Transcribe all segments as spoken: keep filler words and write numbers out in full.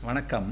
வணக்கம்.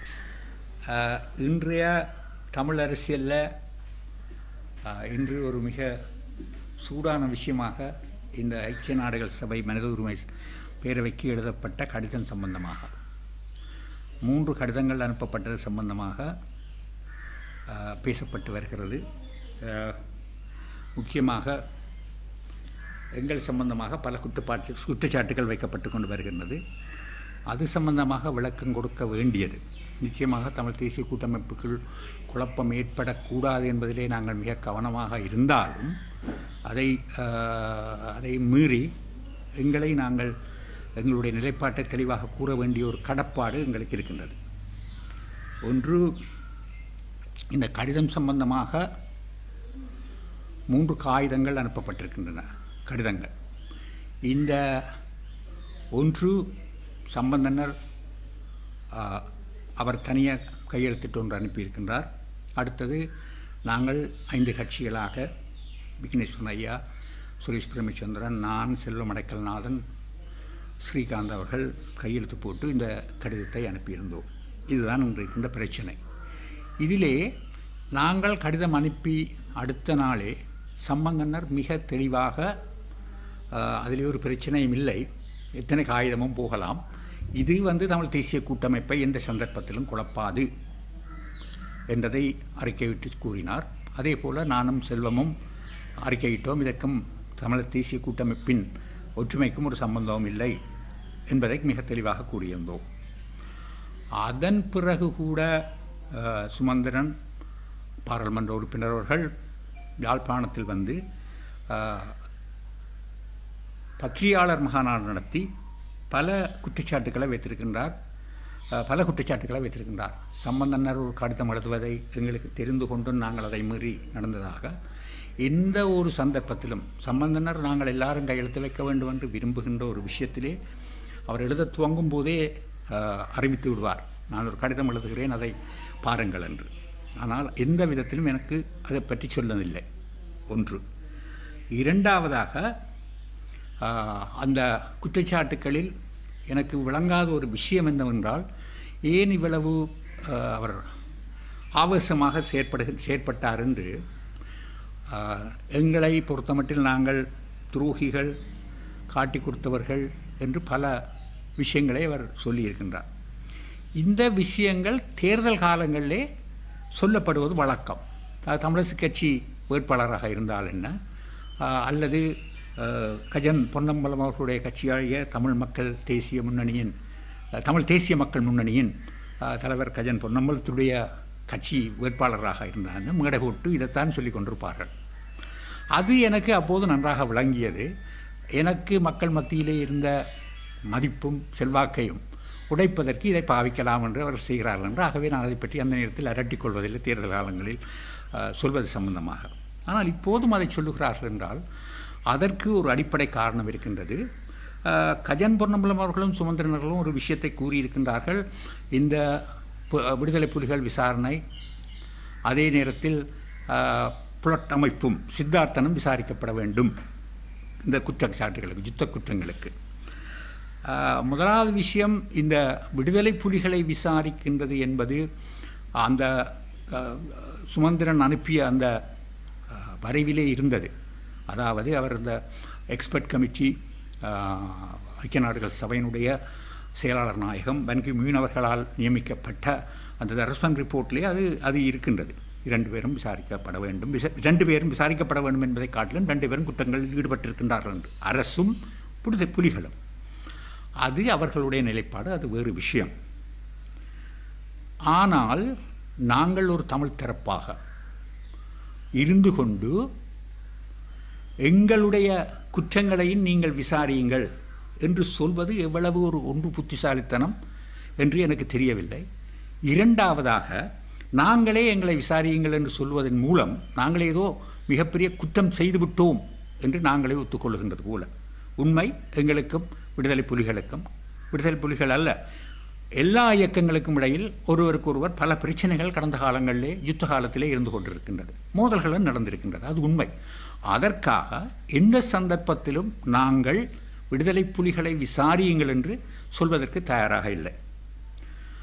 இன்றைய தமிழ் அரசியலில் இன்று ஒரு மிக சூடான விஷயமாக இந்த ஐக்கிய நாடுகள் சபை மனித உரிமை பேரவைக்கு எழுதப்பட்ட கடிதம் சம்பந்தமாக மூன்று கடிதங்கள் அனுப்பப்பட்டது சம்பந்தமாக பேசப்பட்டு வருகிறது. முக்கியமாக எங்கள் சம்பந்தமாக பல குற்றப்பாட்டு குற்றச்சாட்டுகள் வைக்கப்பட்டு கொண்டு வருகின்றது. அது சம்பந்தமாக விளக்கம் கொடுக்க வேண்டியது நிச்சயமாக தமிழ் தேசிய கூட்டமைப்புக்குள் குழப்பம் ஏற்படக்கூடாது என்பதிலே நாங்கள் மிக கவனமாக இருந்தாலும் அதை அதை மீறி எங்களை நாங்கள் எங்களுடைய நிலைப்பாட்டை தெளிவாக கூற வேண்டிய ஒரு கடப்பாடு எங்களுக்கு இருக்கின்றது. ஒன்று, இந்த கடிதம் சம்பந்தமாக மூன்று காகிதங்கள் அனுப்பப்பட்டிருக்கின்றன. கடிதங்கள் இந்த ஒன்று சம்பந்தனர் அவர் தனியாக கையெழுத்திட்டு ஒன்று அனுப்பியிருக்கின்றார். அடுத்தது நாங்கள் ஐந்து கட்சிகளாக விக்னேஸ்வரன் ஐயா, சுரேஷ் பிரேமச்சந்திரன், நான், செல்வம் அடைக்கல்நாதன், ஸ்ரீகாந்த் அவர்கள் கையெழுத்து போட்டு இந்த கடிதத்தை அனுப்பியிருந்தோம். இதுதான் இன்று இருக்கின்ற பிரச்சனை. இதிலே நாங்கள் கடிதம் அனுப்பி அடுத்த நாளே சம்பந்தனர் மிக தெளிவாக அதிலே ஒரு பிரச்சனையும் இல்லை, எத்தனை காகிதமும் போகலாம், இது வந்து தமிழ் தேசிய கூட்டமைப்பை எந்த சந்தர்ப்பத்திலும் குழப்பாது என்பதை அறிக்கையிட்டு கூறினார். அதே போல் நானும் செல்வமும் அறிக்கையிட்டோம், இதற்கும் தமிழ் தேசிய கூட்டமைப்பின் ஒற்றுமைக்கும் ஒரு சம்பந்தமும் இல்லை என்பதை மிக தெளிவாக கூறியிருந்தோம். அதன் பிறகு கூட சுமந்திரன் பாராளுமன்ற உறுப்பினர் அவர்கள் யாழ்ப்பாணத்தில் வந்து பத்திரிகையாளர் மகாநாடு நடத்தி பல குற்றச்சாட்டுக்களை வைத்திருக்கின்றார் பல குற்றச்சாட்டுக்களை வைத்திருக்கின்றார். சம்பந்தனர் ஒரு கடிதம் எழுதுவதை எங்களுக்கு தெரிந்து கொண்டு நாங்கள் அதை மீறி நடந்ததாக எந்த ஒரு சந்தர்ப்பத்திலும் சம்பந்தனர் நாங்கள் எல்லாரும் கையெழுத்து வைக்க வேண்டும் என்று விரும்புகின்ற ஒரு விஷயத்திலே அவர் எழுத துவங்கும் போதே அறிவித்து விடுவார், நான் ஒரு கடிதம் எழுதுகிறேன், அதை பாருங்கள் என்று. ஆனால் எந்த விதத்திலும் எனக்கு அதை பற்றி சொல்லவில்லை. ஒன்று. இரண்டாவதாக, அந்த குற்றச்சாட்டுக்களில் எனக்கு விளங்காத ஒரு விஷயம் என்னவென்றால், ஏன் இவ்வளவு அவர் ஆவேசமாக செயற்படு செயற்பட்டார் என்று. எங்களை பொறுத்தமட்டில் நாங்கள் துரோகிகள், காட்டி கொடுத்தவர்கள் என்று பல விஷயங்களை அவர் சொல்லியிருக்கின்றார். இந்த விஷயங்கள் தேர்தல் காலங்களிலே சொல்லப்படுவது வழக்கம். தமிழரசு கட்சி வேட்பாளராக இருந்தால் என்ன, அல்லது கஜன் பொன்னம்பலம் அவர்களுடைய கட்சியாகிய தமிழ் மக்கள் தேசிய முன்னணியின் தமிழ் தேசிய மக்கள் முன்னணியின் தலைவர் கஜன் பொன்னம்பலத்துடைய கட்சி வேட்பாளராக இருந்தாங்க, மேடை போட்டு இதைத்தான் சொல்லி கொண்டிருப்பார்கள். அது எனக்கு அப்போது நன்றாக விளங்கியது. எனக்கு மக்கள் மத்தியிலே இருந்த மதிப்பும் செல்வாக்கையும் உடைப்பதற்கு இதை பாவிக்கலாம் என்று அவர் செய்கிறார்கள் என்று. ஆகவே நான் அதை பற்றி அந்த நேரத்தில் அரட்டிக் கொள்வதில்லை, தேர்தல் காலங்களில் சொல்வது சம்பந்தமாக. ஆனால் இப்போதும் அதை சொல்லுகிறார்கள் என்றால் அதற்கு ஒரு அடிப்படை காரணம் இருக்கின்றது. கஜன் பொன்னம்பலம் அவர்களும் சுமந்திரனர்களும் ஒரு விஷயத்தை கூறியிருக்கின்றார்கள். இந்த விடுதலை புலிகள் விசாரணை, அதே நேரத்தில் புலட் அமைப்பும் சித்தார்த்தனும் விசாரிக்கப்பட வேண்டும் இந்த குற்றச்சாட்டுகளுக்கு, யுத்த குற்றங்களுக்கு. முதலாவது விஷயம், இந்த விடுதலை புலிகளை விசாரிக்கின்றது என்பது அந்த சுமந்திரன் அனுப்பிய அந்த வரைவிலே இருந்தது. அதாவது அவர் இந்த எக்ஸ்பர்ட் கமிட்டி, ஐக்கிய நாடுகள் சபையினுடைய செயலாளர் நாயகம் பன் கி மூன் அவர்களால் நியமிக்கப்பட்ட அந்த ரெஸ்பான்ஸ் ரிப்போர்ட்லேயே அது அது இருக்கின்றது. இரண்டு பேரும் விசாரிக்கப்பட வேண்டும், விசா ரெண்டு பேரும் விசாரிக்கப்பட வேண்டும் என்பதை காட்டிலும் ரெண்டு பேரும் குற்றங்களில் ஈடுபட்டிருக்கின்றார்கள் என்று, அரசும் விடுதலை புலிகளும். அது அவர்களுடைய நிலைப்பாடு, அது வேறு விஷயம். ஆனால் நாங்கள் ஒரு தமிழ் தரப்பாக இருந்து கொண்டு எங்களுடைய குற்றங்களையும் நீங்கள் விசாரியுங்கள் என்று சொல்வது எவ்வளவு ஒரு ஒன்று புத்திசாலித்தனம் என்று எனக்கு தெரியவில்லை. இரண்டாவதாக, நாங்களே எங்களை விசாரியுங்கள் என்று சொல்வதன் மூலம் நாங்கள் ஏதோ மிகப்பெரிய குற்றம் செய்துவிட்டோம் என்று நாங்களே ஒத்துக்கொள்ளுகின்றது போல. உண்மை, எங்களுக்கும் விடுதலை புலிகளுக்கும், விடுதலை புலிகள் அல்ல எல்லா இயக்கங்களுக்கும் இடையில் ஒருவருக்கொருவர் பல பிரச்சனைகள் கடந்த காலங்களிலே யுத்த காலத்திலே இருந்து கொண்டிருக்கின்றது, மோதல்களும் நடந்திருக்கின்றது, அது உண்மை. அதற்காக எந்த சந்தர்ப்பத்திலும் நாங்கள் விடுதலை புலிகளை விசாரியுங்கள் என்று சொல்வதற்கு தயாராக இல்லை.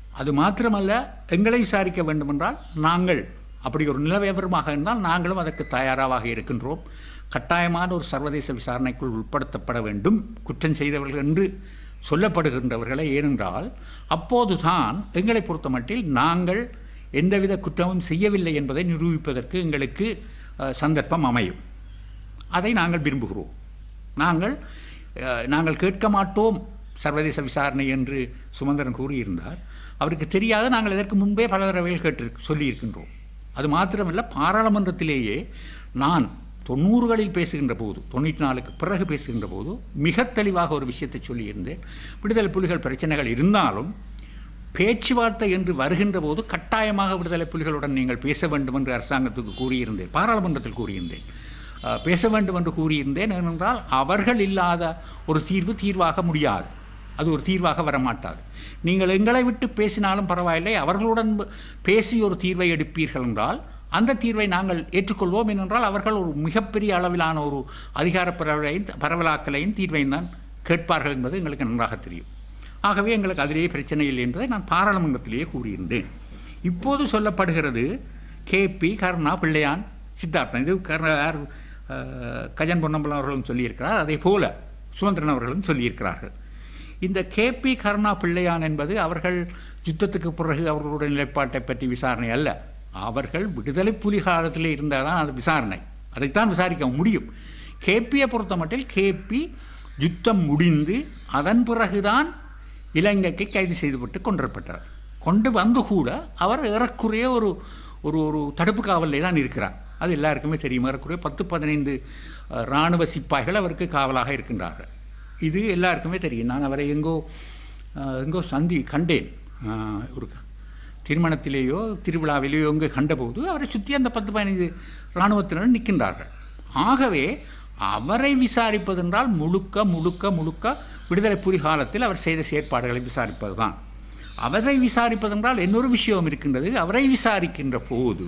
அது மாத்திரமல்ல, எங்களை விசாரிக்க வேண்டுமென்றால் நாங்கள் அப்படி ஒரு நிலவிவரமாக இருந்தால் நாங்களும் அதற்கு தயாராக இருக்கின்றோம். கட்டாயமான ஒரு சர்வதேச விசாரணைக்குள் உட்படுத்தப்பட வேண்டும் குற்றம் செய்தவர்கள் என்று சொல்லப்படுகின்றவர்களை. ஏனென்றால் அப்போதுதான் எங்களை பொறுத்தமட்டில் நாங்கள் எந்தவித குற்றமும் செய்யவில்லை என்பதை நிரூபிப்பதற்கு எங்களுக்கு சந்தர்ப்பம் அமையும். அதை நாங்கள் விரும்புகிறோம். நாங்கள் நாங்கள் கேட்க மாட்டோம் சர்வதேச விசாரணை என்று சுமந்திரன் கூறியிருந்தார். அவருக்கு தெரியாத நாங்கள் இதற்கு முன்பே பல தடவைகள் கேட்டு சொல்லியிருக்கின்றோம். அது மாத்திரமல்ல, பாராளுமன்றத்திலேயே நான் தொண்ணூறுகளில் பேசுகின்ற போது, தொண்ணூற்றி நாலுக்கு பிறகு பேசுகின்ற போது மிக தெளிவாக ஒரு விஷயத்தை சொல்லியிருந்தேன். விடுதலை புலிகள் பிரச்சனைகள் இருந்தாலும் பேச்சுவார்த்தை என்று வருகின்ற போது கட்டாயமாக விடுதலை புலிகளுடன் நீங்கள் பேச வேண்டும் என்று அரசாங்கத்துக்கு கூறியிருந்தேன், பாராளுமன்றத்தில் கூறியிருந்தேன். பேச வேண்டும் என்று கூறியிருந்தேன். ஏனென்றால் அவர்கள் இல்லாத ஒரு தீர்வு தீர்வாக முடியாது, அது ஒரு தீர்வாக வரமாட்டாது. நீங்கள் எங்களை விட்டு பேசினாலும் பரவாயில்லை, அவர்களுடன் பேசி ஒரு தீர்வை எடுப்பீர்கள் என்றால் அந்த தீர்வை நாங்கள் ஏற்றுக்கொள்வோம். ஏனென்றால் அவர்கள் ஒரு மிகப்பெரிய அளவிலான ஒரு அதிகார பரவலையும் பரவலாக்கலையும் தீர்வையும் தான் கேட்பார்கள் என்பது எங்களுக்கு நன்றாக தெரியும். ஆகவே எங்களுக்கு அதிலேயே பிரச்சனை இல்லை என்பதை நான் பாராளுமன்றத்திலேயே கூறியிருந்தேன். இப்போது சொல்லப்படுகிறது கேபி, கருணா, பிள்ளையான், சித்தார்த்தன். இது கர் கஜன் பொன்னம்பலம் அவர்களும் சொல்லியிருக்கிறார், அதே போல சுமந்திரன் அவர்களும் சொல்லியிருக்கிறார்கள். இந்த கேபி, கருணா, பிள்ளையான் என்பது அவர்கள் யுத்தத்துக்கு பிறகு அவர்களுடைய நிலைப்பாட்டை பற்றி விசாரணை அல்ல. அவர்கள் விடுதலை புலி காலத்தில் இருந்தால் தான் அது விசாரணை, அதைத்தான் விசாரிக்க முடியும். கேபியை பொறுத்த மட்டில் கேபி யுத்தம் முடிந்து அதன் பிறகுதான் இலங்கைக்கு கைது செய்துவிட்டு கொண்டுவரப்பட்டார். கொண்டு வந்து கூட அவர் ஏறக்குறைய ஒரு ஒரு ஒரு தடுப்பு காவலில் தான் இருக்கிறார். அது எல்லாருக்குமே தெரியும். ஏறக்குறைய பத்து பதினைந்து இராணுவ சிப்பாய்கள் அவருக்கு காவலாக இருக்கின்றார்கள். இது எல்லாருக்குமே தெரியும். நான் அவரை எங்கோ எங்கோ சந்தி கண்டேன். ஒரு திருமணத்திலேயோ திருவிழாவிலேயோ எங்கே கண்டபோது அவரை சுற்றி அந்த பத்து பதினைந்து இராணுவத்தினர் நிற்கின்றார்கள். ஆகவே அவரை விசாரிப்பதென்றால் முழுக்க முழுக்க முழுக்க விடுதலை புலி காலத்தில் அவர் செய்த செயற்பாடுகளை விசாரிப்பது தான். அவரை விசாரிப்பதென்றால் இன்னொரு விஷயம் இருக்கின்றது. அவரை விசாரிக்கின்ற போது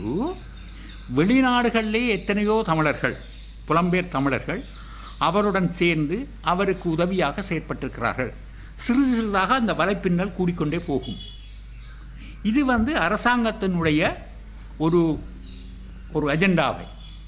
வெளிநாடுகளிலே எத்தனையோ தமிழர்கள், புலம்பெயர் தமிழர்கள் அவருடன் சேர்ந்து அவருக்கு உதவியாக செயற்பட்டிருக்கிறார்கள். சிறிது சிறிதாக அந்த வலைப்பின்னல் கூடிக்கொண்டே போகும். இது வந்து அரசாங்கத்தினுடைய ஒரு ஒரு அஜெண்டாவை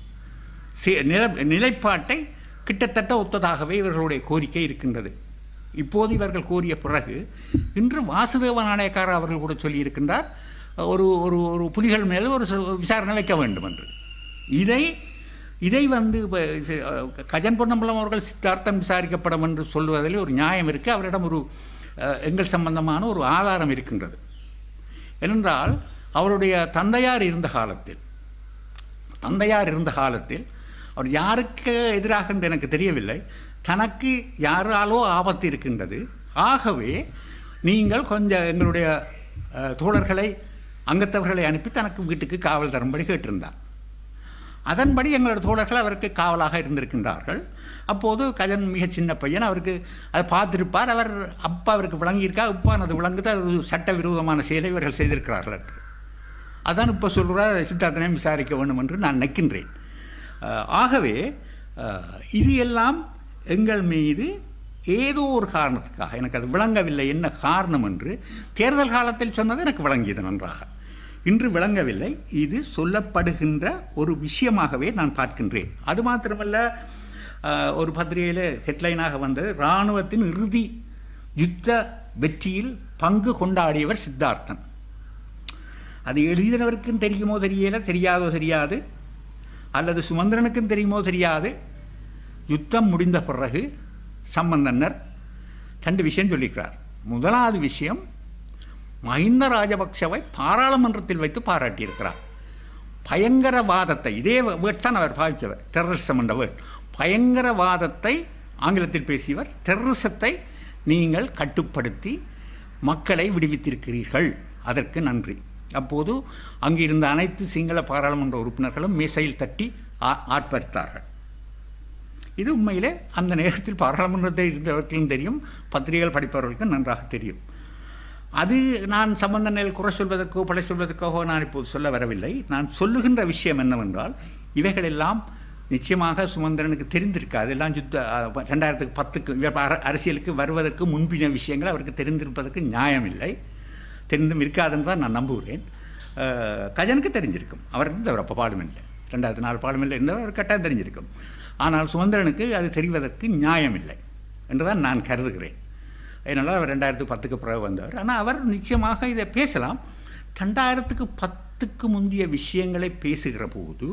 நில நிலைப்பாட்டை கிட்டத்தட்ட ஒத்ததாகவே இவர்களுடைய கோரிக்கை இருக்கின்றது. இப்போது இவர்கள் கோரிய பிறகு இன்று வாசுதேவ நாணயக்கார அவர்கள் கூட சொல்லியிருக்கின்றார், ஒரு ஒரு ஒரு புலிகள் மேலே ஒரு விசாரணை வைக்க வேண்டும் என்று. இதை இதை வந்து கஜன் பொன்னம்பலம் அவர்கள் சித்தார்த்தம் விசாரிக்கப்படும் என்று சொல்வதில் ஒரு நியாயம் இருக்குது. அவரிடம் ஒரு எங்கள் சம்பந்தமான ஒரு ஆதாரம் இருக்கின்றது. ஏனென்றால் அவருடைய தந்தையார் இருந்த காலத்தில் தந்தையார் இருந்த காலத்தில் அவர் யாருக்கு எதிராக என்று எனக்கு தெரியவில்லை, தனக்கு யாராலோ ஆபத்து இருக்கின்றது, ஆகவே நீங்கள் கொஞ்சம் எங்களுடைய தோழர்களை அங்கத்தவர்களை அனுப்பி தனக்கு வீட்டுக்கு காவல் தரும்படி கேட்டிருந்தார். அதன்படி எங்களோட தோழர்கள் அவருக்கு காவலாக இருந்திருக்கின்றார்கள். அப்போது கஜன் மிக சின்ன பையன், அவருக்கு அதை பார்த்திருப்பார். அவர் அப்பா அவருக்கு விளங்கியிருக்கா, உப்பானது விளங்குது, அது சட்டவிரோதமான செயலை இவர்கள் செய்திருக்கிறார்கள் என்று. அதான் இப்போ சொல்கிறார் சித்தார்த்தனையும் விசாரிக்க வேண்டும் என்று நான் நினைக்கின்றேன். ஆகவே இது எல்லாம் எங்கள் மீது ஏதோ ஒரு காரணத்துக்காக, எனக்கு அது விளங்கவில்லை என்ன காரணம் என்று தேர்தல் காலத்தில் சொன்னது எனக்கு விளங்கியது நன்றாக, இன்று விளங்கவில்லை. இது சொல்லப்படுகின்ற ஒரு விஷயமாகவே நான் பார்க்கின்றேன். அது மாத்திரமல்ல, ஒரு பத்திரிகையில் ஹெட்லைனாக வந்தது, இராணுவத்தின் இறுதி யுத்த வெற்றியில் பங்கு கொண்டாடியவர் சித்தார்த்தன். அது எழுதினவருக்கும் தெரியுமோ தெரியல, தெரியாதோ தெரியாது, அல்லது சுமந்திரனுக்கும் தெரியுமோ தெரியாது. யுத்தம் முடிந்த பிறகு சம்பந்தனர் ரெண்டு விஷயம் சொல்லிக்கிறார். முதலாவது விஷயம், மஹிந்த ராஜபக்சவை பாராளுமன்றத்தில் வைத்து பாராட்டியிருக்கிறார். பயங்கரவாதத்தை, இதே வேர்ட்ஸ் தான் அவர் பாவித்தவர், டெரரிசம் என்ற வேர்ட். பயங்கரவாதத்தை ஆங்கிலத்தில் பேசியவர், டெரரிசத்தை நீங்கள் கட்டுப்படுத்தி மக்களை விடுவித்திருக்கிறீர்கள், அதற்கு நன்றி. அப்போது அங்கு இருந்த அனைத்து சிங்கள பாராளுமன்ற உறுப்பினர்களும் மேசையில் தட்டி ஆர்ப்பரித்தார்கள். இது உண்மையிலே அந்த நேரத்தில் பாராளுமன்றத்தில் இருந்தவர்களும் தெரியும், பத்திரிகைகள் படிப்பவர்களுக்கும் நன்றாக தெரியும். அது நான் சம்பந்தனில் குறை சொல்வதற்கோ படை சொல்வதற்கோ நான் இப்போது சொல்ல வரவில்லை. நான் சொல்லுகின்ற விஷயம் என்னவென்றால், இவைகளெல்லாம் நிச்சயமாக சுமந்திரனுக்கு தெரிந்திருக்காது. எல்லாம் யுத்த ரெண்டாயிரத்துக்கு பத்துக்கு அரசியலுக்கு வருவதற்கு முன்பின விஷயங்கள் அவருக்கு தெரிந்திருப்பதற்கு நியாயமில்லை. தெரிந்தும் இருக்காதுன்னு தான் நான் நம்புகிறேன். கஜனுக்கு தெரிஞ்சிருக்கும், அவர் இருந்தவர் அப்போ பார்லிமெண்ட்டில், ரெண்டாயிரத்தி நாலு பார்லிமெண்ட்டில் இருந்தவர் அவர் கட்டாயம் தெரிஞ்சிருக்கும். ஆனால் சுமந்திரனுக்கு அது தெரிவதற்கு நியாயம் இல்லை என்று தான் நான் கருதுகிறேன். அதனால் அவர் ரெண்டாயிரத்து பத்துக்கு பிறகு வந்தவர். ஆனால் அவர் நிச்சயமாக இதை பேசலாம். ரெண்டாயிரத்துக்கு பத்துக்கு முந்தைய விஷயங்களை பேசுகிற போது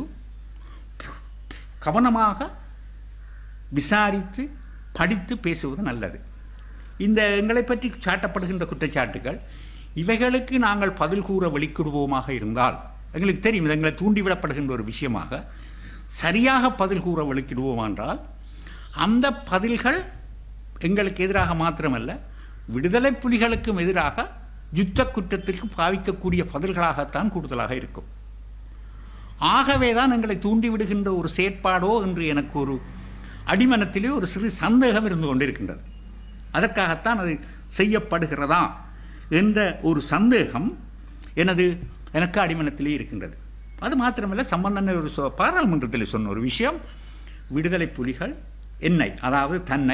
கவனமாக விசாரித்து படித்து பேசுவது நல்லது. இந்த எங்களை பற்றி சாட்டப்படுகின்ற குற்றச்சாட்டுகள் இவைகளுக்கு நாங்கள் பதில் கூற வெளிக்கிடுவோமாக இருந்தால், எங்களுக்கு தெரியும் இது எங்களை தூண்டிவிடப்படுகின்ற ஒரு விஷயமாக, சரியாக பதில் கூற வெளிக்கிடுவோம் என்றால் அந்த பதில்கள் எங்களுக்கு எதிராக மாத்திரமல்ல, விடுதலை புலிகளுக்கும் எதிராக யுத்த குற்றத்திற்கு பாவிக்கக்கூடிய பதில்களாகத்தான் கூடுதலாக இருக்கும். ஆகவே தான் எங்களை தூண்டிவிடுகின்ற ஒரு செயற்பாடோ என்று எனக்கு ஒரு அடிமனத்திலே ஒரு சிறு சந்தேகம் இருந்து கொண்டிருக்கின்றது. அதற்காகத்தான் அது செய்யப்படுகிறதா என்ற ஒரு சந்தேகம் எனது எனக்கு அடிமனத்திலே இருக்கின்றது. அது மாத்திரமல்ல, சம்பந்தன ஒரு சொ பாராளுமன்றத்தில் சொன்ன ஒரு விஷயம், விடுதலை புலிகள் என்னை, அதாவது தன்னை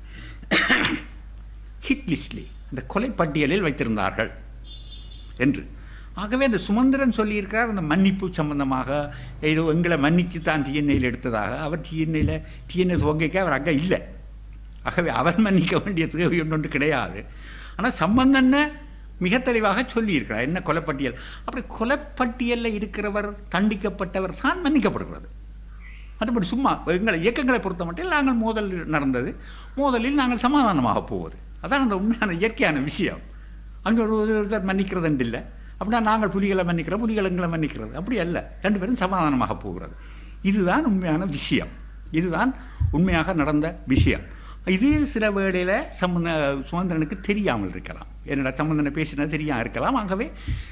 ஹிட் லிஸ்ட்லி, இந்த கொலைப்பட்டியலில் வைத்திருந்தார்கள் என்று. ஆகவே அந்த சுமந்திரன் சொல்லியிருக்கார், அந்த மன்னிப்பு சம்பந்தமாக ஏதோ எங்களை மன்னித்து தான் டிஎன்ஏயில் எடுத்ததாக. அவர் டிஎன்ஏயில் டிஎன்ஏ துவங்கிக்க அவர் அங்கே இல்லை. ஆகவே அவர் மன்னிக்க வேண்டிய தேவை ஒன்று கிடையாது. ஆனால் சம்பந்தனை மிக தெளிவாக சொல்லியிருக்கிறார், என்ன கொலைப்பட்டியல். அப்படி கொலைப்பட்டியலில் இருக்கிறவர் தண்டிக்கப்பட்டவர் தான் மன்னிக்கப்படுகிறது. மற்றபடி சும்மா எங்களை இயக்கங்களை பொறுத்த மட்டும் நாங்கள் மோதல் நடந்தது, மோதலில் நாங்கள் சமாதானமாக போவது, அதான் அந்த உண்மையான இயற்கையான விஷயம். அங்கே ஒரு ஒருத்தர் மன்னிக்கிறதுண்டு இல்லை. அப்படின்னா நாங்கள் புலிகளை மன்னிக்கிறோம், புலிகள் எங்களை மன்னிக்கிறது, அப்படி அல்ல. ரெண்டு பேரும் சமாதானமாக போகிறது. இதுதான் உண்மையான விஷயம், இதுதான் உண்மையாக நடந்த விஷயம். இது சில வேளையில் சம்பந்த சுமந்திரனுக்கு தெரியாமல் இருக்கலாம், என்னடா சம்பந்தனை பேசினது தெரியாமல் இருக்கலாம். ஆகவே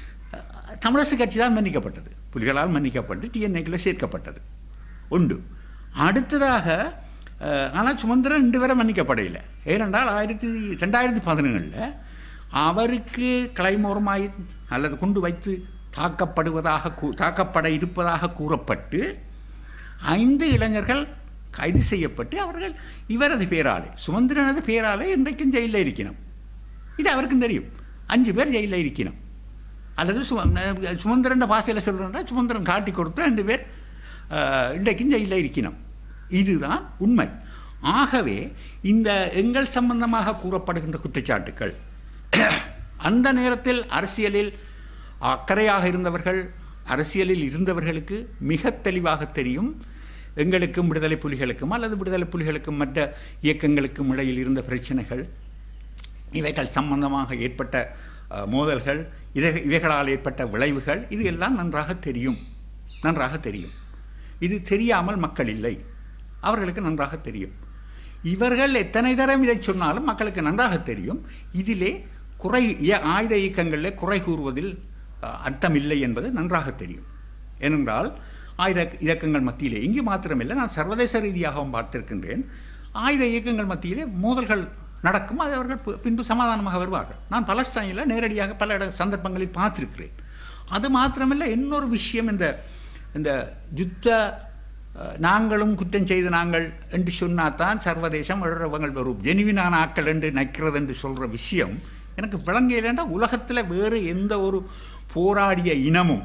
தமிழரசு கட்சி தான் மன்னிக்கப்பட்டது, புலிகளால் மன்னிக்கப்பட்டு டிஎன்ஏக்களை சேர்க்கப்பட்டது உண்டு. அடுத்ததாக ஆனால் சுமந்திரன் ரெண்டு பேரை மன்னிக்கப்படையில்லை. ஏனென்றால் ஆயிரத்தி ரெண்டாயிரத்தி பதினேழில் அவருக்கு கிளைமோரமாய் அல்லது கொண்டு வைத்து தாக்கப்படுவதாக கூ தாக்கப்பட இருப்பதாக கூறப்பட்டு ஐந்து இளைஞர்கள் கைது செய்யப்பட்டு அவர்கள் இவரது பேராலே, சுமந்திரனது பேராலே இன்றைக்கும் ஜெயிலில் இருக்கணும். இது அவருக்கும் தெரியும். அஞ்சு பேர் ஜெயிலில் இருக்கணும். அல்லது சு சுமந்திரன் பாசையில் சொல்கிறோம்னா சுமந்திரன் காட்டி கொடுத்து ரெண்டு பேர் இன்றைக்கும் ஜெயிலில் இருக்கணும். இதுதான் உண்மை. ஆகவே இந்த எங்கள் சம்பந்தமாக கூறப்படுகின்ற குற்றச்சாட்டுக்கள் அந்த நேரத்தில் அரசியலில் அக்கறையாக இருந்தவர்கள், அரசியலில் இருந்தவர்களுக்கு மிக தெளிவாக தெரியும். எங்களுக்கும் விடுதலை புலிகளுக்கும் அல்லது விடுதலை புலிகளுக்கும் மற்ற இயக்கங்களுக்கும் இடையில் இருந்த பிரச்சனைகள், இவைகள் சம்பந்தமாக ஏற்பட்ட மோதல்கள், இதை இவைகளால் ஏற்பட்ட விளைவுகள், இது எல்லாம் நன்றாக தெரியும் நன்றாக தெரியும். இது தெரியாமல் மக்கள் இல்லை, அவர்களுக்கு நன்றாக தெரியும். இவர்கள் எத்தனை தரம் இதை சொன்னாலும் மக்களுக்கு நன்றாக தெரியும். இதிலே குறை ஆயுத இயக்கங்களில் குறை கூறுவதில் அர்த்தமில்லை என்பது நன்றாக தெரியும். ஏனென்றால் ஆயுத இயக்கங்கள் மத்தியிலே இங்கே மாத்திரமில்லை, நான் சர்வதேச ரீதியாகவும் பார்த்திருக்கின்றேன், ஆயுத இயக்கங்கள் மத்தியிலே மோதல்கள் நடக்கும், அது அவர்கள் பின்பு சமாதானமாக வருவார்கள். நான் பலஸ்தீனில் நேரடியாக பல இட சந்தர்ப்பங்களில் பார்த்திருக்கிறேன். அது மாத்திரமில்லை, இன்னொரு விஷயம், இந்த இந்த யுத்த நாங்களும் குற்றம் செய்து நாங்கள் என்று சொன்னாதான் சர்வதேசம் எழுறவங்கள் வரும், ஜெனுவினான ஆக்கள் என்று நிற்கிறது என்று சொல்கிற விஷயம் எனக்கு விளங்கலைன்னா, உலகத்தில் வேறு எந்த ஒரு போராடிய இனமும்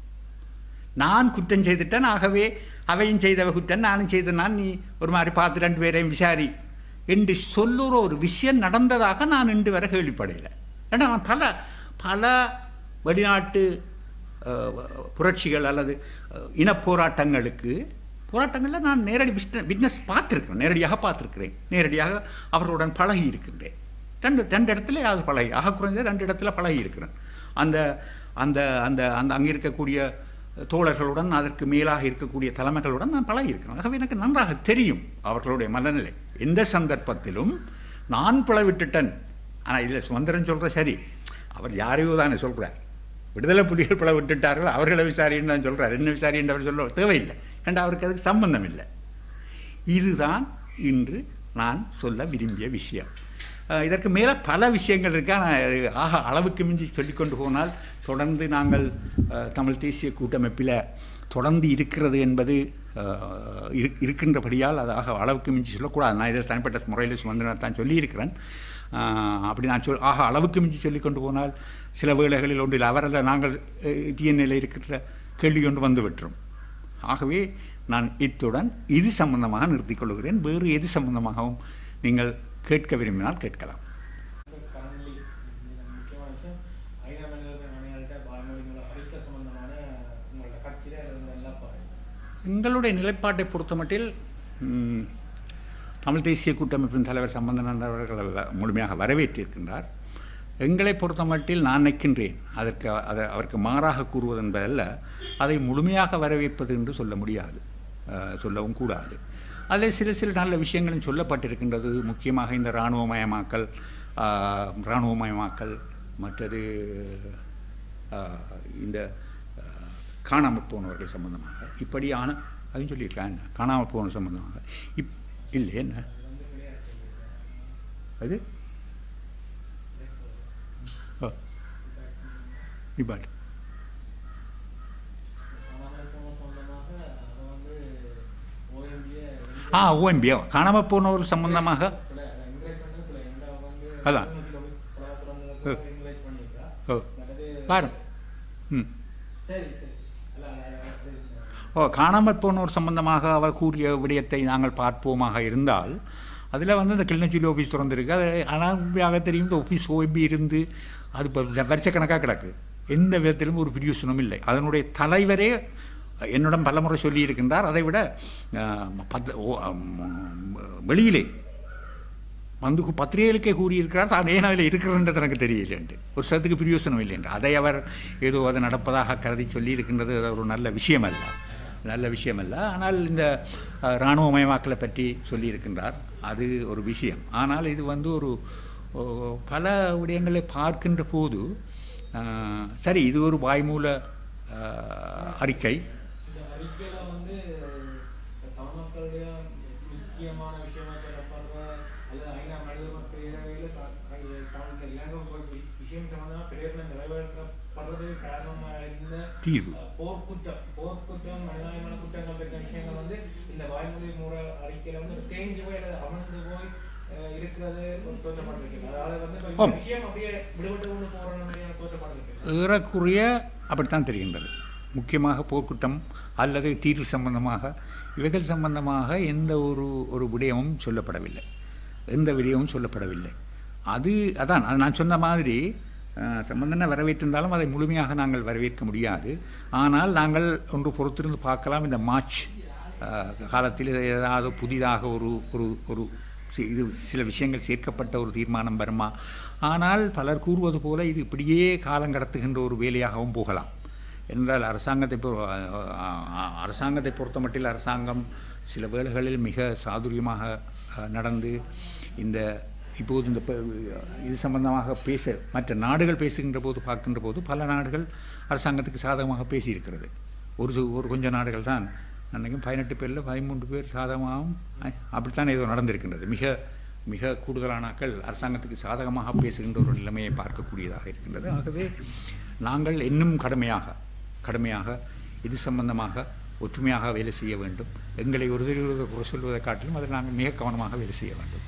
நான் குற்றம் செய்துட்டேன், ஆகவே அவையும் செய்தவை குற்றம், நானும் செய்த நான், நீ ஒரு மாதிரி பார்த்து ரெண்டு பேரையும் விசாரி என்று சொல்லுற ஒரு விஷயம் நடந்ததாக நான் இன்று வரை கேள்விப்படையில. ஏன்னா நான் பல பல வெளிநாட்டு புரட்சிகள் அல்லது இனப்போராட்டங்களுக்கு போராட்டங்களில் நான் நேரடி விஸ்ன விட்னஸ் பார்த்துருக்கிறேன், நேரடியாக பார்த்துருக்கிறேன், நேரடியாக அவர்களுடன் பழகி இருக்கின்றேன். ரெண்டு ரெண்டு இடத்துல அது பழகி, ஆக குறைஞ்ச ரெண்டு இடத்துல பழகி இருக்கிறேன். அந்த அந்த அந்த அந்த அங்கே இருக்கக்கூடிய தோழர்களுடன், அதற்கு மேலாக இருக்கக்கூடிய தலைமைகளுடன் நான் பழகி இருக்கிறேன். ஆகவே எனக்கு நன்றாக தெரியும் அவர்களுடைய மனநிலை. எந்த சந்தர்ப்பத்திலும் நான் பிளவிட்டுட்டேன். ஆனால் இதில் சுமந்திரன் சொல்கிற சரி, அவர் யாரையோ தானே சொல்கிறார், விடுதலை புலிகள் பிளவு விட்டுட்டார்கள், அவர்களை விசாரின்னு தான் சொல்கிறார், என்ன விசாரின்னு அவர் சொல்ல தேவையில்லை, ஏன்னா அவருக்கு அதுக்கு சம்பந்தம் இல்லை. இதுதான் இன்று நான் சொல்ல விரும்பிய விஷயம். இதற்கு மேலே பல விஷயங்கள் இருக்கா, நான் ஆக அளவுக்கு மிஞ்சி சொல்லிக்கொண்டு போனால் தொடர்ந்து நாங்கள் தமிழ் தேசிய கூட்டமைப்பில் தொடர்ந்து இருக்கிறது என்பது இருக்கின்றபடியால் அது ஆக அளவுக்கு மிஞ்சி சொல்லக்கூடாது. நான் இதில் தனிப்பட்ட முறையில் சுமந்திரன் தான் சொல்லியிருக்கிறேன். அப்படி நான் சொல் ஆக அளவுக்கு மிஞ்சி சொல்லி கொண்டு போனால் சில வேளைகளில் ஒன்றில் அவரில் நாங்கள் டிஎன்ஏல இருக்கிற கேள்வி கொண்டு வந்து விட்டுரும். ஆகவே நான் இத்துடன் இது சம்பந்தமாக நிறுத்திக் கொள்கிறேன். வேறு எது சம்பந்தமாகவும் நீங்கள் கேட்க விரும்பினால் கேட்கலாம். எங்களுடைய நிலைப்பாட்டை பொறுத்தமட்டில் தமிழ் தேசிய கூட்டமைப்பின் தலைவர் சம்பந்தன் அவர்கள் முழுமையாக வரவேற்றிருக்கின்றார். எங்களை பொறுத்தமட்டில் நான் நிற்கின்றேன். அதற்கு அதை அவருக்கு மாறாக கூறுவது என்பதல்ல, அதை முழுமையாக வரவேற்பது என்று சொல்ல முடியாது, சொல்லவும் கூடாது. அதில் சில சில நல்ல விஷயங்களும் சொல்லப்பட்டிருக்கின்றது. முக்கியமாக இந்த இராணுவமயமாக்கல் இராணுவமயமாக்கல் மற்றது இந்த காணாமல் போனவர்கள் சம்பந்தமாக இப்படியான அதுவும் சொல்லியிருக்கேன். காணாமல் போன சம்பந்தமாக இப் இல்லை என்ன அது நிபாட் ஆ ஓஎம்பியோ காணாமல் போனவர்கள் சம்பந்தமாக அதான் ஓ பாரு ம் ஓ காணாமல் போனோர் சம்பந்தமாக அவர் கூறிய விடயத்தை நாங்கள் பார்ப்போமாக இருந்தால் அதில் வந்து இந்த கிளிநொச்சி ஆஃபீஸ் திறந்துருக்கு. அது அனாயாக தெரியும் இந்த ஆஃபீஸ் ஓய்பி இருந்து அது இப்போ வருஷக்கணக்காக கிடக்கு. எந்த விதத்திலும் ஒரு பிரியோசனமும் இல்லை. அதனுடைய தலைவரே என்னிடம் பலமுறை சொல்லியிருக்கின்றார். அதை விட பத் வெளியிலே வந்து பத்திரிகைகளுக்கே கூறியிருக்கிறார். தான் ஏன் அதில் இருக்கிறன்றது எனக்கு தெரியலேண்டு, ஒரு சத்துக்கு பிரியோசனம் இல்லைன்று. அதை அவர் ஏதோ அது நடப்பதாக கருதி சொல்லியிருக்கின்றது. அது ஒரு நல்ல விஷயம் அல்ல நல்ல விஷயம் அல்ல ஆனால் இந்த இராணுவமயமாக்கலை பற்றி சொல்லியிருக்கின்றார். அது ஒரு விஷயம். ஆனால் இது வந்து ஒரு பல விடயங்களை பார்க்கின்ற போது சரி, இது ஒரு வாய்மூல அறிக்கை. தீர்வு போர்க்குற்றம் போர்க்குற்றம் மனிதாயமான குற்றங்கள் பற்றிய விஷயங்கள் வந்து இந்த வாய்மொழி மூல அறிக்கையில வந்து தேங்கி போய் அல்லது அமர்ந்து போய் இருக்கிறது ஒரு தோற்றப்பட்டிருக்கிறது. அதாவது வந்து விஷயம் அப்படியே விடுபட்டு கொண்டு போற மாதிரியான தோற்றப்பட்டிருக்கிறது. ஏறக்குறைய அப்படித்தான் தெரிகின்றது. முக்கியமாக போர்க்குற்றம் அல்லது தீர்வு சம்பந்தமாக இவைகள் சம்பந்தமாக எந்த ஒரு ஒரு விடயமும் சொல்லப்படவில்லை. எந்த விடயமும் சொல்லப்படவில்லை. அது அதான் நான் சொன்ன மாதிரி சம்பந்தனை வரவேற்றிருந்தாலும் அதை முழுமையாக நாங்கள் வரவேற்க முடியாது. ஆனால் நாங்கள் ஒன்று பொறுத்திருந்து பார்க்கலாம். இந்த மார்ச் காலத்தில் ஏதாவது புதிதாக ஒரு ஒரு ஒரு இது சில விஷயங்கள் சேர்க்கப்பட்ட ஒரு தீர்மானம் வருமா? ஆனால் பலர் கூறுவது போல இது இப்படியே காலம் கடத்துகின்ற ஒரு வேலையாகவும் போகலாம். என்றால் அரசாங்கத்தை அரசாங்கத்தை பொறுத்த மட்டில் அரசாங்கம் சில வேளைகளில் மிக சாதுரியமாக நடந்து இந்த இப்போது இந்த இது சம்பந்தமாக பேச மற்ற நாடுகள் பேசுகின்ற போது பார்க்கின்ற போது பல நாடுகள் அரசாங்கத்துக்கு சாதகமாக பேசியிருக்கிறது. ஒரு ஒரு கொஞ்சம் நாடுகள் தான் அன்றைக்கும் பதினெட்டு பேரில் பதிமூன்று பேர் சாதகமாகவும் அப்படித்தான் ஏதோ நடந்திருக்கின்றது. மிக மிக கூடுதலானாக்கள் அரசாங்கத்துக்கு சாதகமாக பேசுகின்ற ஒரு நிலைமையை பார்க்கக்கூடியதாக இருக்கின்றது. ஆகவே நாங்கள் இன்னும் கடுமையாக கடுமையாக இது சம்பந்தமாக ஒற்றுமையாக வேலை செய்ய வேண்டும். எங்களை ஒருதொரு ஒருவர் குறை சொல்வதை காட்டிலும் அதில் நாங்கள் மிக கவனமாக வேலை செய்ய வேண்டும்.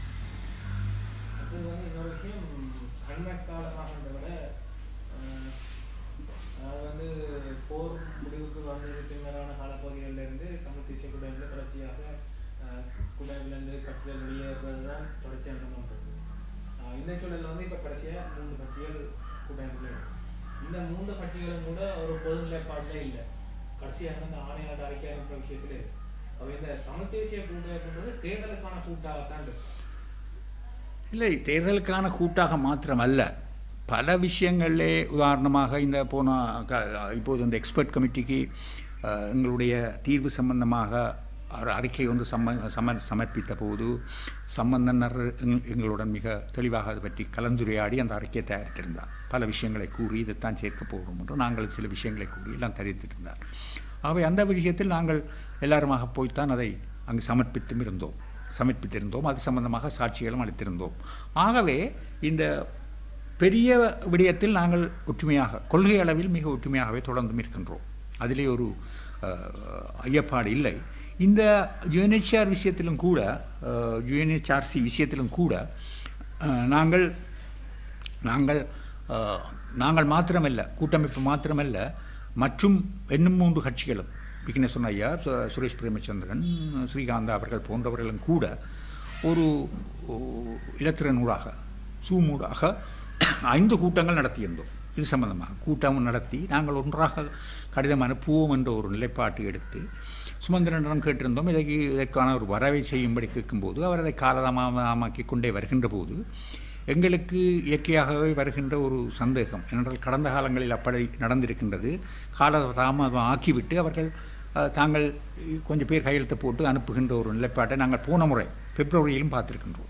போர் முடிவுக்கு வந்தது பின்னரான காலப்பகுதிகளிலிருந்து தமிழ் தேசிய கூட்டமைப்பில் தொடர்ச்சியாக கூட்டமைப்பிலிருந்து கட்சிகள் வெளியேறுவது தான் தொடர்ச்சியாக நடந்தது. இந்த சூழலில் வந்து இப்போ கடைசியாக மூன்று கட்சிகள் கூட்டமைப்பில் இந்த மூன்று கட்சிகளும் கூட ஒரு பொது நிலைப்பாட்டில் இல்லை. கடைசியாக இந்த ஆணையாளர் அறிக்கை அனுப்புற விஷயத்தில் அப்போ இந்த தமிழ் தேசிய கூட்டமைப்புன்றது தேர்தலுக்கான கூட்டாகத்தான் இருக்கு. இல்லை, தேர்தலுக்கான கூட்டாக மாத்திரமல்ல, பல விஷயங்களிலே உதாரணமாக இந்த போன இப்போது இந்த எக்ஸ்பர்ட் கமிட்டிக்கு எங்களுடைய தீர்வு சம்பந்தமாக அறிக்கை ஒன்று சம்ம சம சமர்ப்பித்த போது சம்பந்தனர் எங்களுடன் மிக தெளிவாக அது பற்றி கலந்துரையாடி அந்த அறிக்கையை தயாரித்திருந்தார். பல விஷயங்களை கூறி இதைத்தான் சேர்க்க போகிறோம் என்று நாங்கள் சில விஷயங்களை கூறி எல்லாம் தெரிவித்திருந்தார். ஆகவே அந்த விஷயத்தில் நாங்கள் எல்லாருமாக போய்த்தான் அதை அங்கு சமர்ப்பித்தும் இருந்தோம் சமர்ப்பித்திருந்தோம் அது சம்பந்தமாக சாட்சிகளும் அளித்திருந்தோம். ஆகவே இந்த பெரிய விடயத்தில் நாங்கள் ஒற்றுமையாக கொள்கை அளவில் மிக ஒற்றுமையாகவே தொடர்ந்தும் இருக்கின்றோம். அதிலே ஒரு ஐயப்பாடு இல்லை. இந்த யுஎன்ஹெச்ஆர் விஷயத்திலும் கூட யுஎன்ஹெச்ஆர்சி விஷயத்திலும் கூட நாங்கள் நாங்கள் நாங்கள் மாத்திரமல்ல, கூட்டமைப்பு மாத்திரமல்ல, மற்றும் இன்னும் மூன்று கட்சிகளும், விக்னேஸ்வரன் ஐயா, சுரேஷ் பிரேமச்சந்திரன், ஸ்ரீகாந்தா அவர்கள் போன்றவர்களும் கூட ஒரு இலத்திரனூடாக சூமூடாக ஐந்து கூட்டங்கள் நடத்தியிருந்தோம். இது சம்பந்தமாக கூட்டம் நடத்தி நாங்கள் ஒன்றாக கடிதம் அனுப்புவோம் என்ற ஒரு நிலைப்பாட்டு எடுத்து சுமந்திரனிடம் கேட்டிருந்தோம். இதற்கு இதற்கான ஒரு வரவை செய்யும்படி கேட்கும்போது அவர் அதை காலதாமமாக்கி கொண்டே வருகின்ற போது எங்களுக்கு இயற்கையாகவே வருகின்ற ஒரு சந்தேகம் என்றால், கடந்த காலங்களில் அப்படி நடந்திருக்கின்றது. காலதாமதம் ஆக்கிவிட்டு அவர்கள் தாங்கள் கொஞ்சம் பேர் கையெழுத்து போட்டு அனுப்புகின்ற ஒரு நிலைப்பாட்டை நாங்கள் போன முறை பிப்ரவரியிலும் பார்த்துருக்கின்றோம்.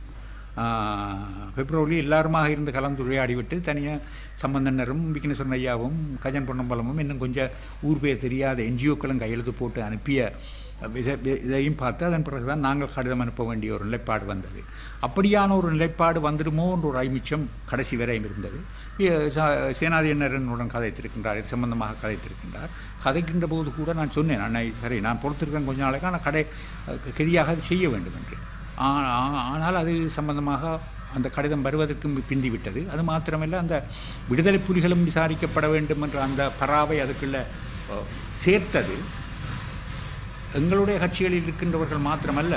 பிப்ரவரி எல்லாருமாக இருந்து கலந்துரையாடிவிட்டு தனியாக சம்பந்தனரும் விக்னேஸ்வரன் ஐயாவும் கஜன் பொன்னம்பலமும் இன்னும் கொஞ்சம் ஊர் பேர் தெரியாத என்ஜிஓக்களும் கையெழுத்து போட்டு அனுப்பிய இதையும் பார்த்து அதன் பிறகு தான் நாங்கள் கடிதம் அனுப்ப வேண்டிய ஒரு நிலைப்பாடு வந்தது. அப்படியான ஒரு நிலைப்பாடு வந்துடுமோ என்ற ஒரு ஐமிச்சம் கடைசி வரையும் இருந்தது. சேனாதியனருடன் கதைத்திருக்கின்றார், இது சம்பந்தமாக கதைத்திருக்கின்றார். கதைக்கின்ற போது கூட நான் சொன்னேன், அண்ணா சரி நான் பொறுத்திருக்கேன் கொஞ்ச நாளைக்கு, ஆனால் கடை கெதியாக அது செய்ய வேண்டும் என்று. ஆனால் அது சம்பந்தமாக அந்த கடிதம் வருவதற்கும் பிந்திவிட்டது. அது மாத்திரமல்ல, அந்த விடுதலை புலிகளும் விசாரிக்கப்பட வேண்டும் என்ற அந்த பராவை அதுக்குள்ளே சேர்த்தது எங்களுடைய கட்சிகளில் இருக்கின்றவர்கள் மாத்திரமல்ல,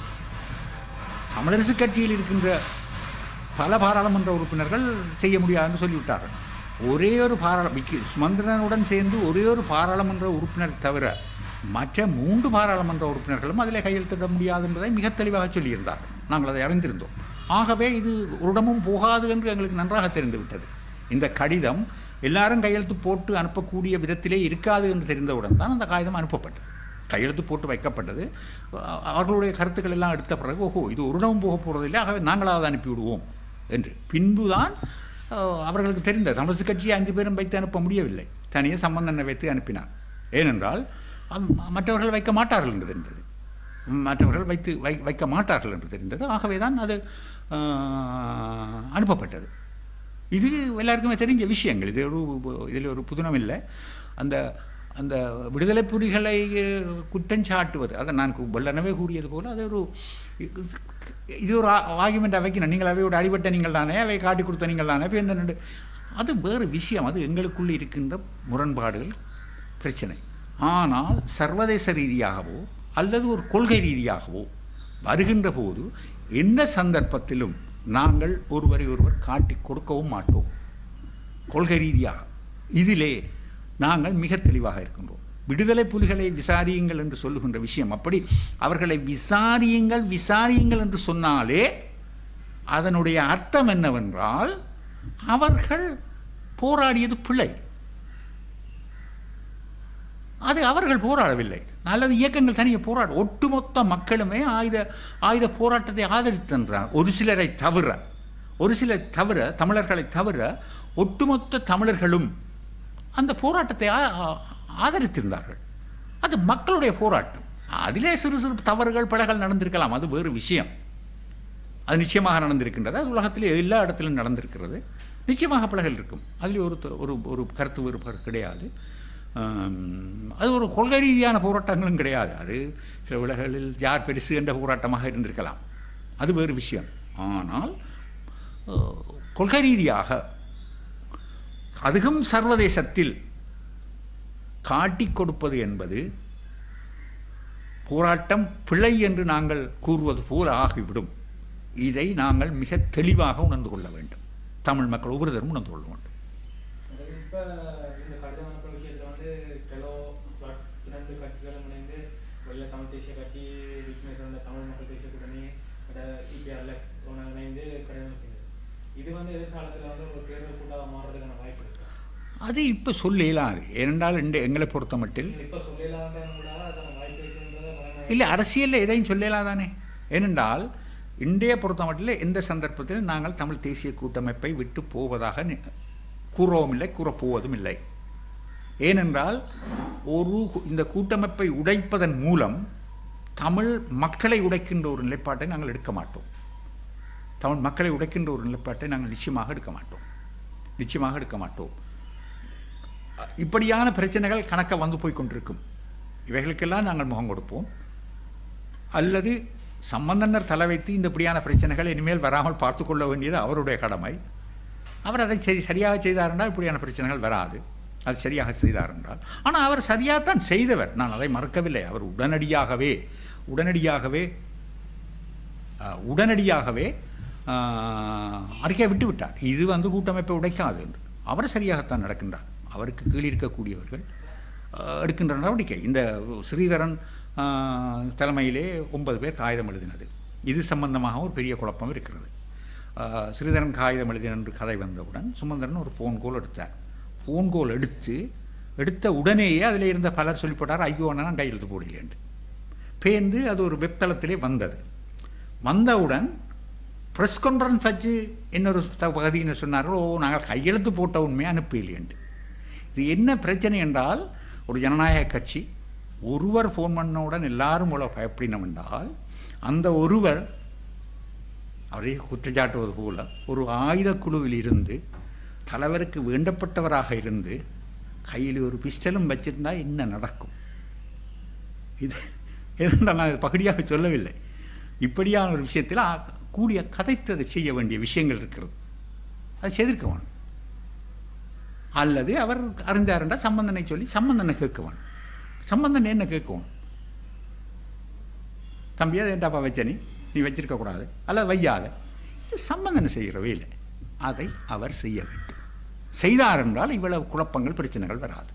தமிழரசு கட்சியில் இருக்கின்ற பல பாராளுமன்ற உறுப்பினர்கள் செய்ய முடியாதுன்னு சொல்லிவிட்டார்கள். ஒரே ஒரு பாராள சுமந்திரனுடன் சேர்ந்து ஒரே ஒரு பாராளுமன்ற உறுப்பினர் தவிர மற்ற மூன்று பாராளுமன்ற உறுப்பினர்களும் அதில் கையெழுத்திட முடியாது என்பதை மிக தெளிவாக சொல்லியிருந்தார்கள். நாங்கள் அதை அறிந்திருந்தோம். ஆகவே இது ஒருடமும் போகாது என்று எங்களுக்கு நன்றாக தெரிந்துவிட்டது. இந்த கடிதம் எல்லாரும் கையெழுத்து போட்டு அனுப்பக்கூடிய விதத்திலே இருக்காது என்று தெரிந்தவுடன் தான் அந்த காகிதம் அனுப்பப்பட்டது, கையெழுத்து போட்டு வைக்கப்பட்டது. அவர்களுடைய கருத்துக்கள் எல்லாம் எடுத்த பிறகு ஓஹோ இது ஒருடமும் போக போகிறதில்லை, ஆகவே நாங்களாவது அனுப்பிவிடுவோம் என்று பின்புதான் அவர்களுக்கு தெரிந்த தமிழரசு கட்சியை அஞ்சு பேரும் வைத்து அனுப்ப முடியவில்லை, தனியே சம்பந்தனை வைத்து அனுப்பினார். ஏனென்றால் மற்றவர்கள் வைக்க மாட்டார்கள் என்று தெரிந்தது, மற்றவர்கள் வைத்து வை வைக்க மாட்டார்கள் என்று தெரிந்தது. ஆகவே தான் அது அனுப்பப்பட்டது. இது எல்லாருக்குமே தெரிஞ்ச விஷயங்கள், இது ஒரு இதில் ஒரு புதுனம் இல்லை. அந்த அந்த விடுதலை புலிகளை குற்றஞ்சாட்டுவது, அதை நான் வெள்ளனவே கூறியது போல் அது ஒரு இது ஒரு ஆர்கியூமெண்ட் வைக்கணும். நீங்கள் அவையோட அடிபட்ட நீங்கள் தானே, அவை காட்டி கொடுத்த நீங்கள் தானே, இப்போ எந்த அது வேறு விஷயம். அது எங்களுக்குள்ளே இருக்கின்ற முரண்பாடுகள் பிரச்சனை. ஆனால் சர்வதேச ரீதியாகவோ அல்லது ஒரு கொள்கை ரீதியாகவோ வருகின்ற போது எந்த சந்தர்ப்பத்திலும் நாங்கள் ஒருவரை ஒருவர் காட்டி கொடுக்கவும் மாட்டோம். கொள்கை ரீதியாக இதிலே நாங்கள் மிக தெளிவாக இருக்கின்றோம். விடுதலை புலிகளை விசாரியுங்கள் என்று சொல்லுகின்ற விஷயம், அப்படி அவர்களை விசாரியுங்கள் விசாரியுங்கள் என்று சொன்னாலே அதனுடைய அர்த்தம் என்னவென்றால் அவர்கள் போராடியது பிழை, அது அவர்கள் போராடவில்லை, அல்லது இயக்கங்கள் தனியே போராட ஒட்டுமொத்த மக்களுமே ஆயுத ஆயுத போராட்டத்தை ஆதரித்தன்றார். ஒரு சிலரை தவிர ஒரு சிலரை தவிர தமிழர்களை தவிர ஒட்டுமொத்த தமிழர்களும் அந்த போராட்டத்தை ஆதரித்திருந்தார்கள். அது மக்களுடைய போராட்டம். அதிலே சிறு சிறு தவறுகள் பிழைகள் நடந்திருக்கலாம், அது வேறு விஷயம். அது நிச்சயமாக நடந்திருக்கின்றது, அது உலகத்திலே எல்லா இடத்திலும் நடந்திருக்கிறது. நிச்சயமாக பிழைகள் இருக்கும், அதில் ஒரு ஒரு ஒரு கருத்து வேறுபாடு கிடையாது. அது ஒரு கொள்கை ரீதியான போராட்டங்களும் கிடையாது. அது சில உலகளில் யார் பெருசு என்ற போராட்டமாக இருந்திருக்கலாம், அது வேறு விஷயம். ஆனால் கொள்கை ரீதியாக அதுவும் சர்வதேசத்தில் காட்டிக் கொடுப்பது என்பது போராட்டம் பிழை என்று நாங்கள் கூறுவது போல் ஆகிவிடும். இதை நாங்கள் மிக தெளிவாக உணர்ந்து கொள்ள வேண்டும். தமிழ் மக்கள் ஒவ்வொருத்தரும் உணர்ந்து கொள்ள வேண்டும். அது இப்போ சொல்லலாது. ஏனென்றால் இந்த எங்களை பொறுத்த மட்டில் இல்லை, அரசியலில் எதையும் சொல்லலாதானே. ஏனென்றால் இந்தியை பொறுத்த மட்டில் எந்த சந்தர்ப்பத்தில் நாங்கள் தமிழ் தேசிய கூட்டமைப்பை விட்டு போவதாக கூறவும் இல்லை, கூறப்போவதும் இல்லை. ஏனென்றால் ஒரு இந்த கூட்டமைப்பை உடைப்பதன் மூலம் தமிழ் மக்களை உடைக்கின்ற ஒரு நிலைப்பாட்டை நாங்கள் எடுக்க மாட்டோம். தமிழ் மக்களை உடைக்கின்ற ஒரு நிலைப்பாட்டை நாங்கள் நிச்சயமாக எடுக்க மாட்டோம் நிச்சயமாக எடுக்க மாட்டோம். இப்படியான பிரச்சனைகள் கணக்க வந்து போய் கொண்டிருக்கும். இவைகளுக்கெல்லாம் நாங்கள் முகம் கொடுப்போம். அல்லது சம்பந்தனர் தலை வைத்து இந்த இப்படியான பிரச்சனைகள் இனிமேல் வராமல் பார்த்து கொள்ள வேண்டியது அவருடைய கடமை. அவர் அதை சரி சரியாக செய்தார் என்றால் இப்படியான பிரச்சனைகள் வராது. அது சரியாக செய்தார் என்றால், ஆனால் அவர் சரியாகத்தான் செய்தவர், நான் அதை மறக்கவில்லை. அவர் உடனடியாகவே உடனடியாகவே உடனடியாகவே அறிக்கை விட்டு விட்டார். இது வந்து கூட்டமைப்பை உடைக்காது என்று. அவர் சரியாகத்தான் நடக்கின்றார். அவருக்கு கீழ் இருக்கக்கூடியவர்கள் எடுக்கின்ற நடவடிக்கை. இந்த ஸ்ரீதரன் தலைமையிலே ஒன்பது பேர் காகிதம் எழுதினது. இது சம்பந்தமாக ஒரு பெரிய குழப்பம் இருக்கிறது. ஸ்ரீதரன் காகிதம் எழுதின என்று கதை வந்தவுடன் சுமந்திரன் ஒரு ஃபோன் கால் எடுத்தார். ஃபோன் கால் எடுத்து எடுத்த உடனேயே அதில் இருந்த பலர் சொல்லிப்பட்டார், ஐயோ நான் கையெழுத்து போடலேண்டு பேர்ந்து அது ஒரு வெப்தளத்திலே வந்தது. வந்தவுடன் ப்ரெஸ் கான்ஃபரன்ஸ் வச்சு இன்னொரு பகுதின்னு சொன்னார்கள், ஓ நாங்கள் கையெழுத்து போட்ட உண்மையை அனுப்பலையேண்டு. இது என்ன பிரச்சனை என்றால், ஒரு ஜனநாயக கட்சி ஒருவர் ஃபோன் பண்ணவுடன் எல்லாரும் போல பயப்படினோம் என்றால், அந்த ஒருவர் அவரை குற்றச்சாட்டுவது போல ஒரு ஆயுத குழுவில் இருந்து தலைவருக்கு வேண்டப்பட்டவராக இருந்து கையில் ஒரு பிஸ்டலும் வச்சிருந்தால் என்ன நடக்கும்? இது ஏனென்றால் நான் பகுதியாக சொல்லவில்லை. இப்படியான ஒரு விஷயத்தில் கூடிய கதைத்ததை செய்ய வேண்டிய விஷயங்கள் இருக்கிறது. அதை செய்திருக்கவன் அல்லது அவர் அறிந்தார் என்றால் சம்பந்தனை சொல்லி சம்பந்தனை கேட்கவன். சம்பந்தன் என்ன கேட்குவோம்? தம்பி அதை ஏண்டாப்பா வச்ச நீ நீ வச்சிருக்கக்கூடாது அல்லது வையாத. இது சம்பந்தனை செய்கிற வேலை. அதை அவர் செய்ய வேண்டும். செய்தார் என்றால் இவ்வளவு குழப்பங்கள் பிரச்சனைகள் வராது.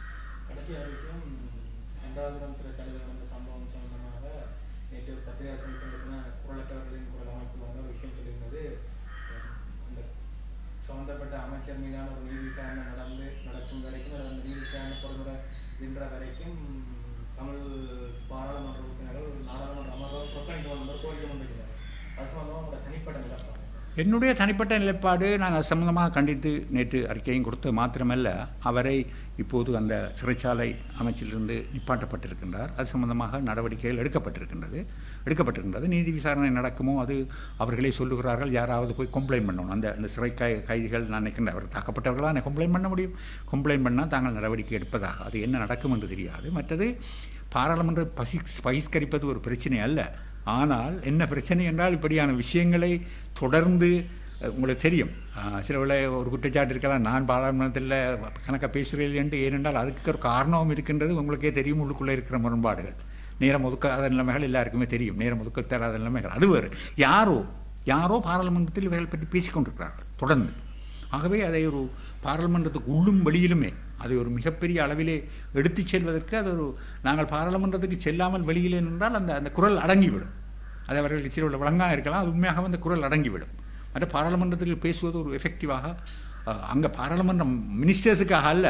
சம்பந்தப்பட்ட அமைச்சர் மீதான ஒரு நீதி விசாரணை நடந்து நடக்கும் வரைக்கும் அந்த நீதி விசாரணை பொறுமுறை நின்ற வரைக்கும் தமிழ் பாராளுமன்ற உறுப்பினர்கள் நாடாளுமன்ற அமர்வை புறக்கணிக்க வேண்டும் கோரிக்கை முன்வைக்கிறார். அது சம்பந்தமாக உங்களோட தனிப்பட்ட நிலைப்பாடு? என்னுடைய தனிப்பட்ட நிலைப்பாடு, நான் அது சம்பந்தமாக கண்டித்து நேற்று அறிக்கையும் கொடுத்து மாத்திரமல்ல, அவரை இப்போது அந்த சிறைச்சாலை அமைச்சிலிருந்து நிப்பாட்டப்பட்டிருக்கின்றார். அது சம்பந்தமாக நடவடிக்கைகள் எடுக்கப்பட்டிருக்கின்றது எடுக்கப்பட்டிருக்கின்றது நீதி விசாரணை நடக்குமோ அது அவர்களே சொல்லுகிறார்கள். யாராவது போய் கம்ப்ளைண்ட் பண்ணணும். அந்த அந்த சிறை கை கைதிகள் நான் நினைக்கின்ற அவர் தாக்கப்பட்டவர்களாக நான் கம்ப்ளைண்ட் பண்ண முடியும். கம்ப்ளைண்ட் பண்ணால் தாங்கள் நடவடிக்கை எடுப்பதாக. அது என்ன நடக்கும் என்று தெரியாது. மற்றது பாராளுமன்ற பசி பகிஷ்கரிப்பது ஒரு பிரச்சனை அல்ல. ஆனால் என்ன பிரச்சனை என்றால், இப்படியான விஷயங்களை தொடர்ந்து உங்களுக்கு தெரியும். சில வேளை ஒரு குற்றச்சாட்டு இருக்கலாம், நான் பாராளுமன்றத்தில் கணக்காக பேசுகிறேன் என்று. ஏனென்றால் அதுக்கு ஒரு காரணமும் இருக்கின்றது. உங்களுக்கே தெரியும், உள்ளுக்குள்ளே இருக்கிற முரண்பாடுகள், நேரம் ஒதுக்காத நிலைமைகள் எல்லாருக்குமே தெரியும். நேரம் ஒதுக்க தராத நிலைமைகள் அது வேறு. யாரோ யாரோ பாராளுமன்றத்தில் இவர்கள் பற்றி பேசிக்கொண்டிருக்கிறார்கள் தொடர்ந்து. ஆகவே அதை ஒரு பாராளுமன்றத்துக்கு உள்ளும் வெளியிலுமே அதை ஒரு மிகப்பெரிய அளவிலே எடுத்து செல்வதற்கு அது ஒரு நாங்கள் பாராளுமன்றத்துக்கு செல்லாமல் வெளியிலே நின்றால் அந்த அந்த குரல் அடங்கிவிடும். அது அவர்கள் சில வழங்காக இருக்கலாம், அது உண்மையாக அந்த குரல் அடங்கிவிடும். மற்ற பாராளுமன்றத்தில் பேசுவது ஒரு எஃபெக்டிவாக அங்கே பாராளுமன்றம் மினிஸ்டர்ஸுக்காக அல்ல,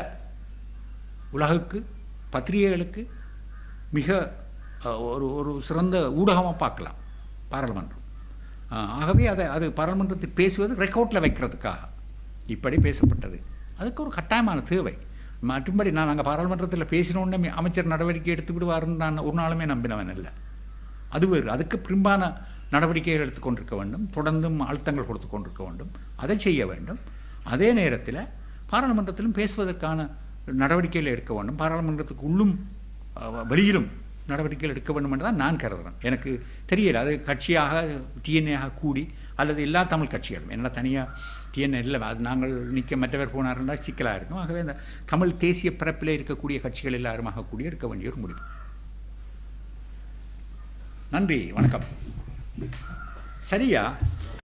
உலகுக்கு பத்திரிகைகளுக்கு மிக ஒரு ஒரு சிறந்த ஊடகமாக பார்க்கலாம் பாராளுமன்றம். ஆகவே அதை அது பாராளுமன்றத்தில் பேசுவது ரெக்கார்டில் வைக்கிறதுக்காக இப்படி பேசப்பட்டது. அதுக்கு ஒரு கட்டாயமான தேவை. மற்றும்படி நான் நாங்கள் பாராளுமன்றத்தில் பேசினோன்னே அமைச்சர் நடவடிக்கை எடுத்து விடுவாருன்னு நான் ஒரு நாளுமே நம்பினவன் இல்லை. அது வேறு. அதுக்கு பின்பான நடவடிக்கைகள் எடுத்துக்கொண்டிருக்க வேண்டும், தொடர்ந்தும் அழுத்தங்கள் கொடுத்து கொண்டிருக்க வேண்டும், அதை செய்ய வேண்டும். அதே நேரத்தில் பாராளுமன்றத்திலும் பேசுவதற்கான நடவடிக்கைகள் எடுக்க வேண்டும். பாராளுமன்றத்துக்கு உள்ளும் வெளியிலும் நடவடிக்கைகள் எடுக்க வேண்டும் என்று தான் நான் கருதுகிறேன். எனக்கு தெரியல அது கட்சியாக டிஎன்ஏயாக கூடி அல்லது எல்லா தமிழ் கட்சிகளும், என்ன தனியாக டிஎன்ஏ இல்லை, அது நாங்கள் நிற்க மற்றவர் போனார்னா சிக்கலாக இருக்கும். ஆகவே இந்த தமிழ் தேசிய பரப்பில் இருக்கக்கூடிய கட்சிகள் எல்லாருமாக கூடி எடுக்க வேண்டிய ஒரு முடிவு. நன்றி, வணக்கம். சரியா?